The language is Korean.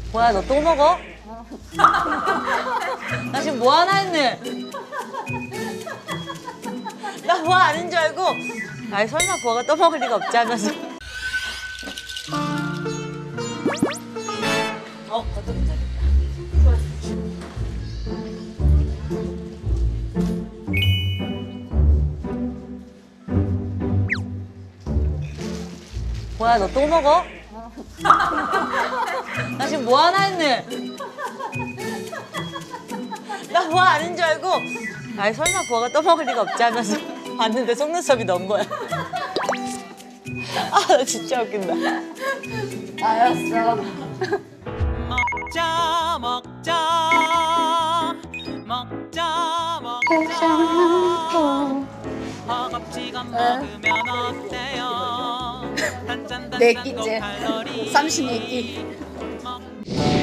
뭐야, 너 또 먹어? 나 지금 뭐 하나 했네. 나 뭐 아닌 줄 알고. 아이, 설마 부어가 또 먹을 리가 없지 하면서. 그것도 괜찮겠다. 뭐야, 너 또 먹어? 나 지금 뭐 하나 했네. 나 뭐 아닌 줄 알고. 아이, 설마 부어가 또 먹을 리가 없지 하면서 봤는데 속눈썹이 넣은 거야. 아, 나 진짜 웃긴다. 알았어. 먹자 먹자 먹자 먹자 허겁지겁 먹으면 어때요? 단짠단짠 내 끼째. 칼로리 삼신의 끼.